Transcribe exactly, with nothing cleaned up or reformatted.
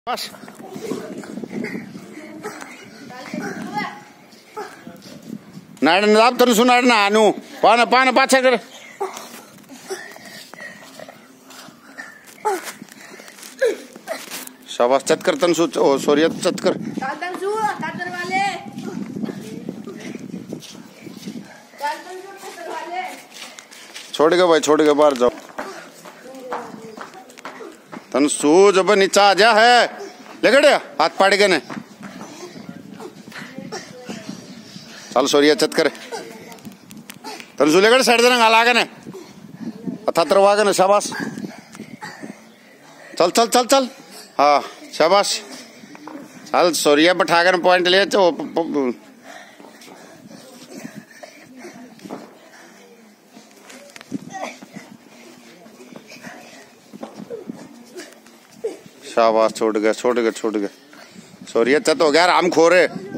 बस नाड़ दाब तन सुनाड़ ना आनू पाना पाना पाछा कर शाबाश चतकर तन सु ओ सॉरी चतकर तन सु तातर वाले तन सु तातर वाले छोड़ के भाई छोड़ के बाहर जाओ तन सु जब नीचा आ जा है लगड़े हाथ पाड़ के ने चल सोरिया चत कर तन सु लगड़ साइड देना गाला के ने अथा तरवा के ने शाबाश चल चल चल चल हाँ शाबाश चल सोरिया बैठा कर पॉइंट ले तो शाबाश छोड़ गया छोड़ गया छोड़ गया सोरिया चत हो गया आराम खो रहे